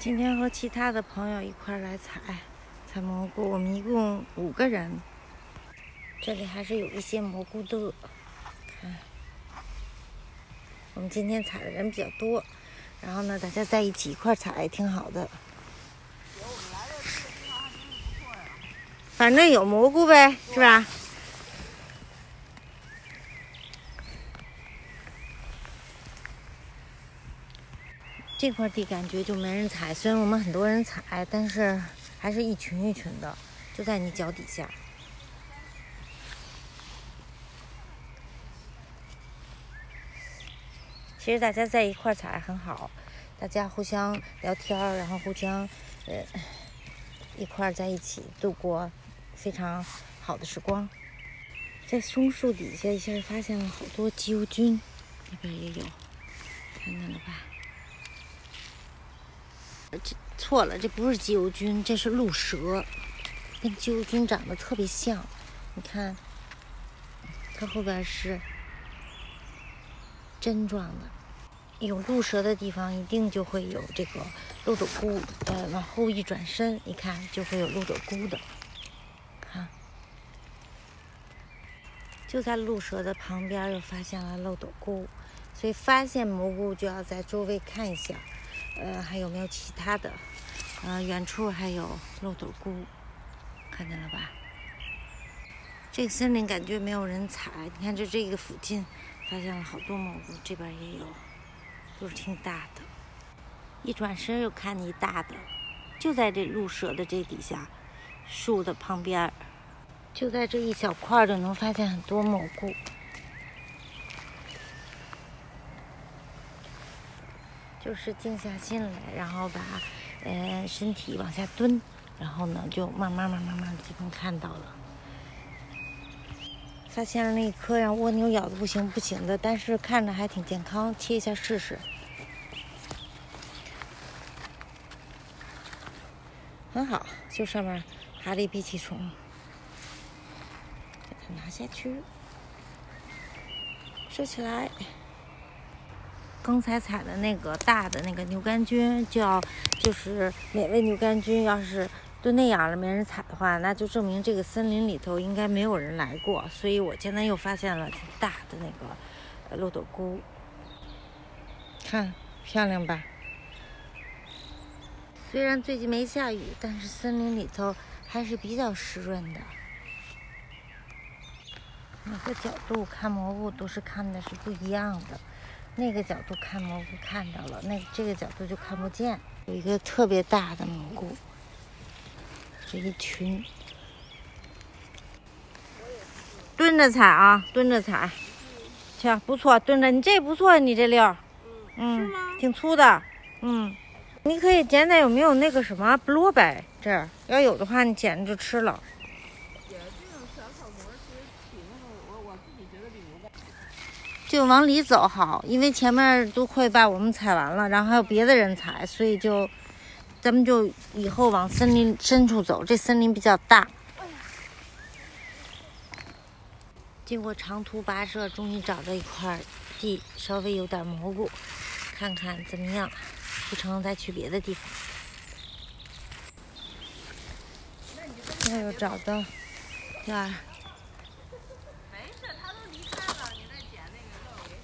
今天和其他的朋友一块来采蘑菇，我们一共5个人。这里还是有一些蘑菇的，看，我们今天采的人比较多，然后呢，大家在一起一块采，挺好的。反正有蘑菇呗，是吧？这块地感觉就没人采，虽然我们很多人采，但是还是一群一群的，就在你脚底下。其实大家在一块采很好，大家互相聊天，然后互相一块在一起度过非常好的时光。在松树底下一下发现了好多鸡油菌，那边也有，看到了吧？这错了，这不是鸡油菌，这是鹿蛇，跟鸡油菌长得特别像。你看，它后边是针状的，有鹿蛇的地方一定就会有这个漏斗菇。往后一转身，一看就会有漏斗菇的。看，就在鹿蛇的旁边又发现了漏斗菇，所以发现蘑菇就要在周围看一下，还有没有其他的。远处还有漏斗菇，看见了吧？这个森林感觉没有人采，你看这个附近发现了好多蘑菇，这边也有，都是挺大的。一转身又看见一大的，就在这鹿蛇的这底下，树的旁边，就在这一小块就能发现很多蘑菇。就是静下心来，然后把身体往下蹲，然后呢就慢慢就能看到了。发现了那一颗让蜗牛咬的不行的，但是看着还挺健康，切一下试试。很好，就上面爬了一闭气虫，给它拿下去，收起来。刚才采的那个大的那个牛肝菌，就是美味牛肝菌，要是都那样了没人采的话，那就证明这个森林里头应该没有人来过。所以我现在又发现了挺大的那个漏斗菇，看漂亮吧？虽然最近没下雨，但是森林里头还是比较湿润的。每个角度看蘑菇都是看的是不一样的。那个角度看蘑菇看到了，这个角度就看不见。有一个特别大的蘑菇，这一群。蹲着采啊，蹲着采，行，不错，蹲着，你这不错，你这溜， 是吗？ 挺粗的，你可以捡捡有没有那个什么胡萝卜，这儿要有的话，你捡着就吃了。 也这种小草蘑其实比那个我自己觉得比牛肝。 就往里走好，因为前面都快把我们采完了，然后还有别的人采，所以咱们就以后往森林深处走，这森林比较大。经过长途跋涉，终于找到一块地，稍微有点蘑菇，看看怎么样，不成再去别的地方。这又找到第二。 没事，他都离开了，你再捡那个肉给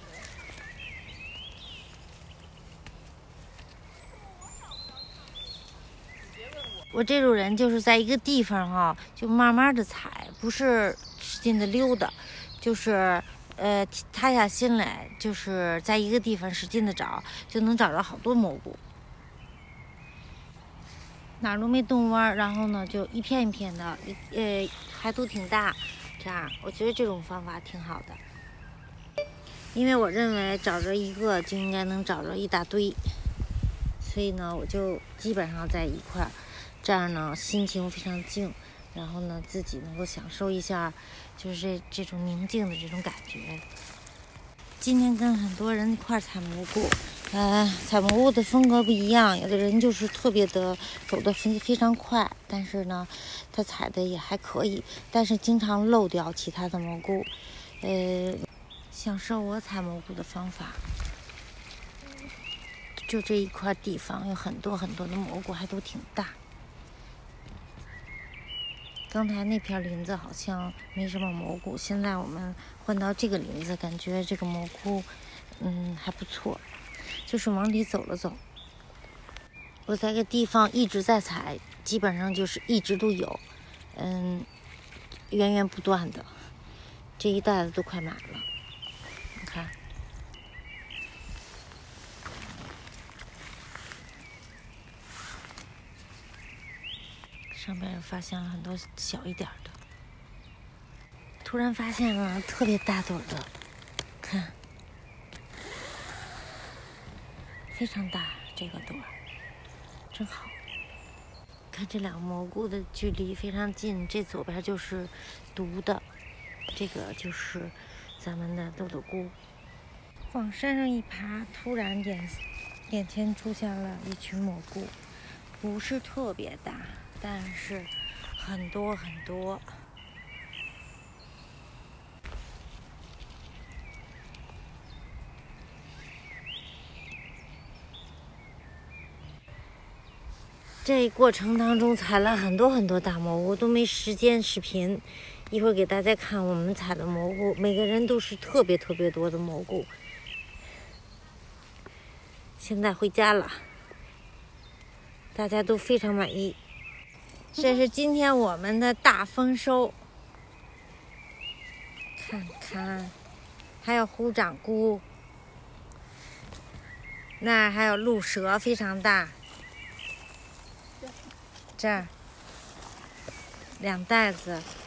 我这种人就是在一个地方就慢慢的采，不是使劲的溜达，就是塌下心来，就是在一个地方使劲的找，就能找到好多蘑菇。哪儿都没动弯，然后呢就一片一片的，还都挺大，这样我觉得这种方法挺好的，因为我认为找着一个就应该能找着一大堆，所以呢我就基本上在一块儿，这样呢心情非常静，然后呢自己能够享受一下就是这种宁静的这种感觉。今天跟很多人一块采蘑菇，采蘑菇的风格不一样，有的人就是特别的走得非常快，但是呢他采的也还可以，但是经常漏掉其他的蘑菇。享受我采蘑菇的方法， 就这一块地方有很多很多的蘑菇，还都挺大。刚才那片林子好像没什么蘑菇，现在我们换到这个林子，感觉这个蘑菇还不错。就是往里走了走，我在个地方一直在采，基本上就是一直都有，源源不断的，这一袋子都快满了。你看，上边发现了很多小一点的，突然发现了特别大朵的，看，非常大，这个朵真好。看这两个蘑菇的距离非常近，这左边就是毒的，这个就是咱们的豆豆菇。往山上一爬，突然眼前出现了一群蘑菇，不是特别大，但是很多很多。这过程当中采了很多很多大蘑菇，都没时间视频。一会儿给大家看我们采的蘑菇，每个人都是特别特别多的蘑菇。现在回家了，大家都非常满意。这是今天我们的大丰收，看看，还有虎掌菇，那儿还有鹿蛇，非常大。这儿2袋子。